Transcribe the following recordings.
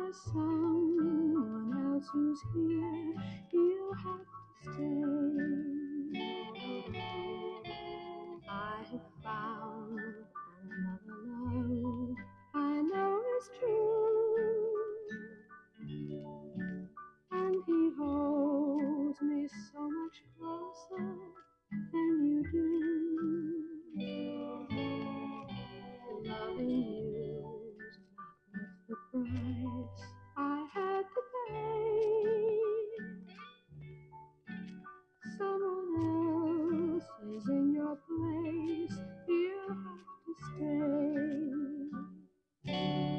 there's someone else who's here, you have to stay. I have found another love I know is true, and he holds me so much closer than you do. Loving you's not worth the price I had to pay. Someone else is in your place, you have to stay.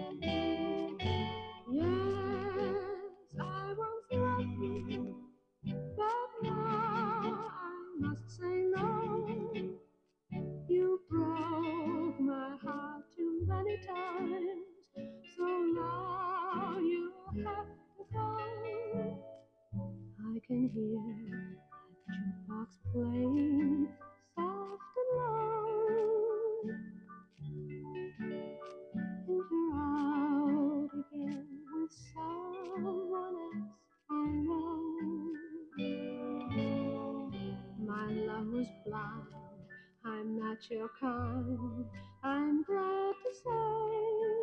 Yes, I once loved you, but now I must say no. You broke my heart too many times, so now you have to go. I can hear that jukebox playing soft and low, and you're out again with someone else I know. My love was blind, I'm not your kind, I'm glad to say.